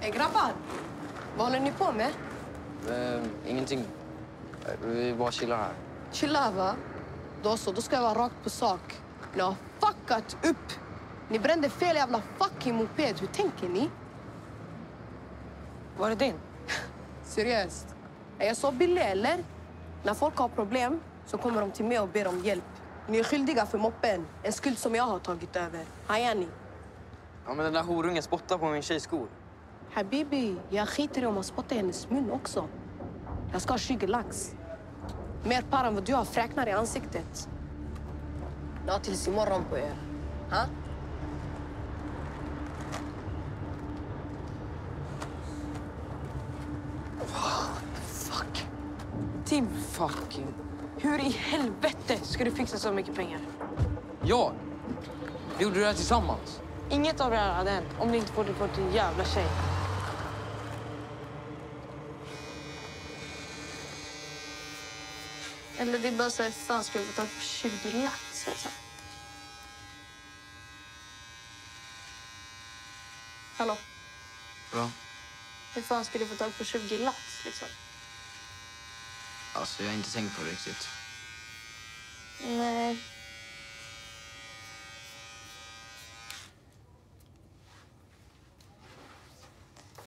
Grabbar, vad håller ni på med? Ingenting. Vi bara chillar här. Chilla, va? Då ska jag vara rakt på sak. Ni har fuckat upp. Ni brände fel jävla fucking moped. Hur tänker ni? Var det din? Seriöst. Är jag så billig, eller? När folk har problem så kommer de till mig och ber om hjälp. Ni är skyldiga för moppen. En skuld som jag har tagit över. Hajar ni? Ja, men den där horungen spottar på min tjejs skor. Habibi, jag skiter i om man spottar i hennes mun också. Jag ska ha 20 lax. Mer par än vad du har fräknar i ansiktet. Ja, tills imorgon på er. Ha? Fuck. Tim fucking. Hur i helvete ska du fixa så mycket pengar? Jag? Vi gjorde det här tillsammans. Inget av det här hade hänt om det inte fått för din jävla tjej. Eller det är bara så här, fan skulle få tag på 20 lax liksom. Hallå? Ja. Hur fan skulle du få tag på 20 lax liksom? Alltså, jag har inte tänkt på det riktigt. Nej.